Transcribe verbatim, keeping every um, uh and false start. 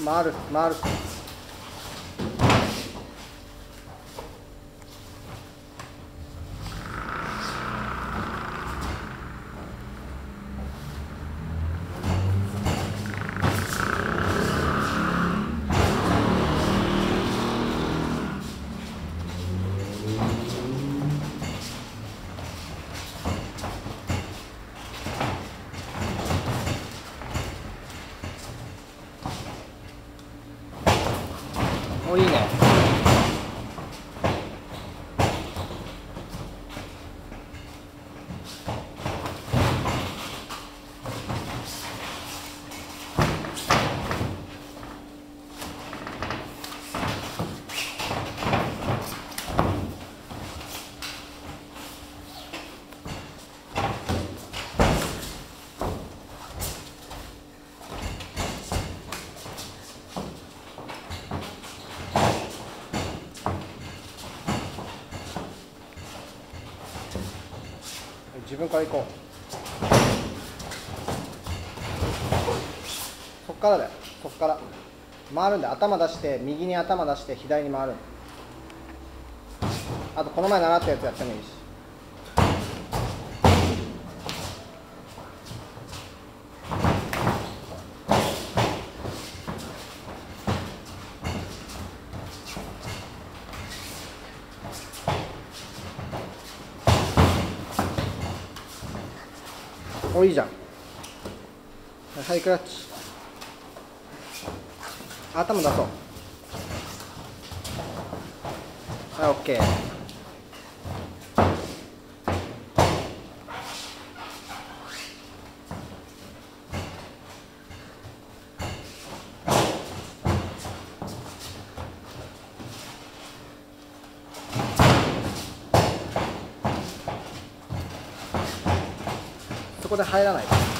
回る回る。お、いいね。自分から行こう。そっからだよ。そっから回るんで、頭出して右に頭出して左に回る。あとこの前習ったやつやってもいいし。お、いいじゃん。ハイクラッチ。頭出そう。はい、オッケー。そこで入らない。